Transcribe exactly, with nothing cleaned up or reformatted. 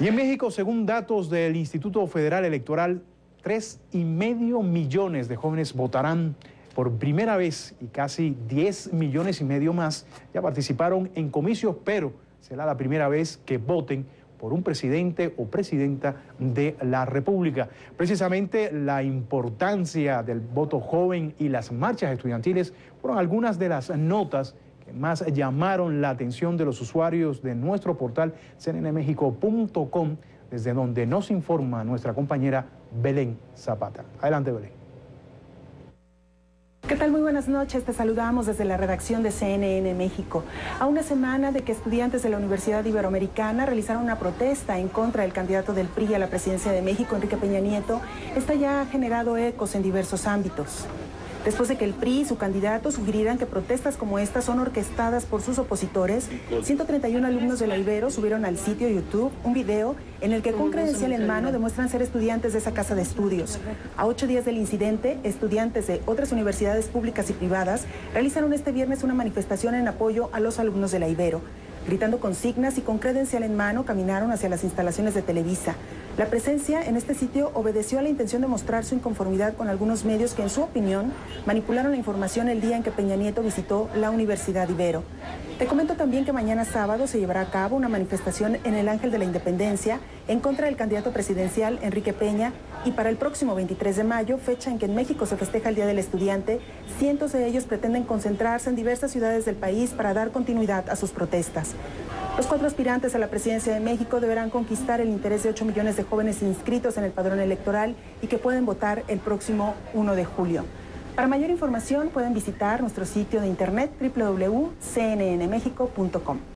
Y en México, según datos del Instituto Federal Electoral, tres y medio millones de jóvenes votarán por primera vez y casi diez millones y medio más ya participaron en comicios, pero será la primera vez que voten por un presidente o presidenta de la República. Precisamente la importancia del voto joven y las marchas estudiantiles fueron algunas de las notas que más llamaron la atención de los usuarios de nuestro portal C N N México punto com, desde donde nos informa nuestra compañera Belén Zapata. Adelante, Belén. ¿Qué tal? Muy buenas noches. Te saludamos desde la redacción de C N N México. A una semana de que estudiantes de la Universidad Iberoamericana realizaron una protesta en contra del candidato del P R I a la presidencia de México, Enrique Peña Nieto, esta ya ha generado ecos en diversos ámbitos. Después de que el P R I y su candidato sugirieran que protestas como estas son orquestadas por sus opositores, ciento treinta y uno alumnos de la Ibero subieron al sitio YouTube un video en el que con credencial en mano demuestran ser estudiantes de esa casa de estudios. A ocho días del incidente, estudiantes de otras universidades públicas y privadas realizaron este viernes una manifestación en apoyo a los alumnos de la Ibero. Gritando consignas y con credencial en mano, caminaron hacia las instalaciones de Televisa. La presencia en este sitio obedeció a la intención de mostrar su inconformidad con algunos medios que, en su opinión, manipularon la información el día en que Peña Nieto visitó la Universidad Ibero. Te comento también que mañana sábado se llevará a cabo una manifestación en el Ángel de la Independencia en contra del candidato presidencial Enrique Peña, y para el próximo veintitrés de mayo, fecha en que en México se festeja el Día del Estudiante, cientos de ellos pretenden concentrarse en diversas ciudades del país para dar continuidad a sus protestas. Los cuatro aspirantes a la presidencia de México deberán conquistar el interés de ocho millones de jóvenes inscritos en el padrón electoral y que pueden votar el próximo uno de julio. Para mayor información pueden visitar nuestro sitio de internet doble u doble u doble u punto c n n méxico punto com.